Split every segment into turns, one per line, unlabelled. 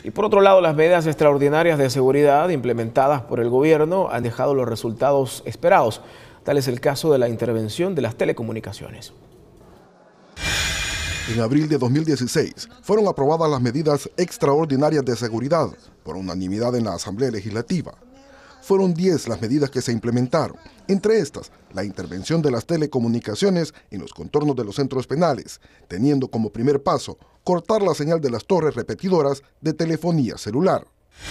Y por otro lado, las medidas extraordinarias de seguridad implementadas por el gobierno han dejado los resultados esperados. Tal es el caso de la intervención de las telecomunicaciones.
En abril de 2016 fueron aprobadas las medidas extraordinarias de seguridad por unanimidad en la Asamblea Legislativa. Fueron 10 las medidas que se implementaron, entre estas la intervención de las telecomunicaciones en los contornos de los centros penales, teniendo como primer paso cortar la señal de las torres repetidoras de telefonía celular.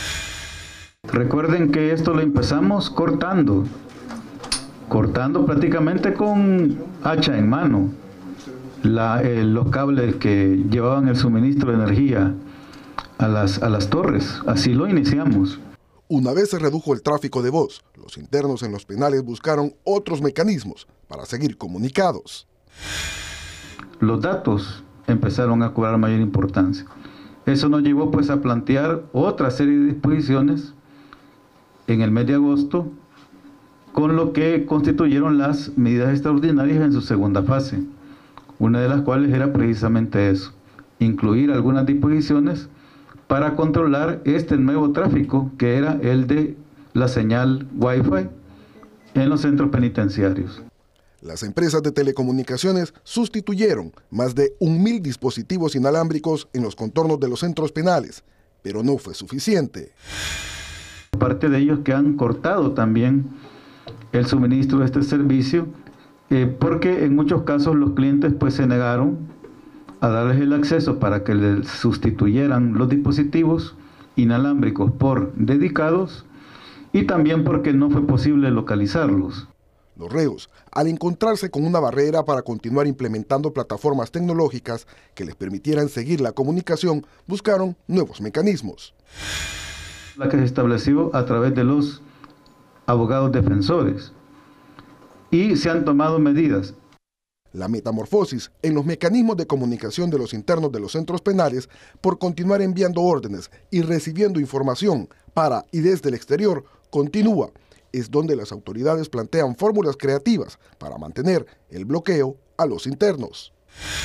Recuerden que esto lo empezamos cortando prácticamente con hacha en mano. Los cables que llevaban el suministro de energía a las torres, así lo iniciamos.
Una vez se redujo el tráfico de voz, los internos en los penales buscaron otros mecanismos para seguir comunicados.
Los datos empezaron a cobrar mayor importancia. Eso nos llevó pues a plantear otra serie de disposiciones en el mes de agosto, con lo que constituyeron las medidas extraordinarias en su segunda fase. Una de las cuales era precisamente eso, incluir algunas disposiciones para controlar este nuevo tráfico que era el de la señal Wi-Fi en los centros penitenciarios.
Las empresas de telecomunicaciones sustituyeron más de 1.000 dispositivos inalámbricos en los contornos de los centros penales, pero no fue suficiente.
Parte de ellos que han cortado también el suministro de este servicio, porque en muchos casos los clientes pues se negaron a darles el acceso para que les sustituyeran los dispositivos inalámbricos por dedicados, y también porque no fue posible localizarlos.
Los reos, al encontrarse con una barrera para continuar implementando plataformas tecnológicas que les permitieran seguir la comunicación, buscaron nuevos mecanismos.
La que se estableció a través de los abogados defensores, y se han tomado medidas.
La metamorfosis en los mecanismos de comunicación de los internos de los centros penales por continuar enviando órdenes y recibiendo información para y desde el exterior continúa. Es donde las autoridades plantean fórmulas creativas para mantener el bloqueo a los internos.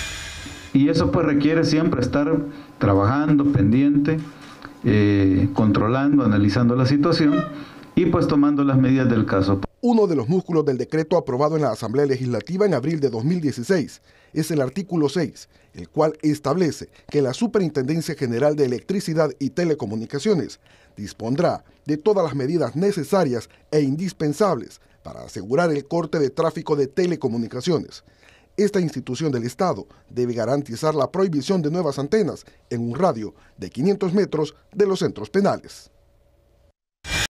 Y eso pues requiere siempre estar trabajando, pendiente, controlando, analizando la situación y pues tomando las medidas del caso.
Uno de los músculos del decreto aprobado en la Asamblea Legislativa en abril de 2016 es el artículo 6, el cual establece que la Superintendencia General de Electricidad y Telecomunicaciones dispondrá de todas las medidas necesarias e indispensables para asegurar el corte de tráfico de telecomunicaciones. Esta institución del Estado debe garantizar la prohibición de nuevas antenas en un radio de 500 metros de los centros penales.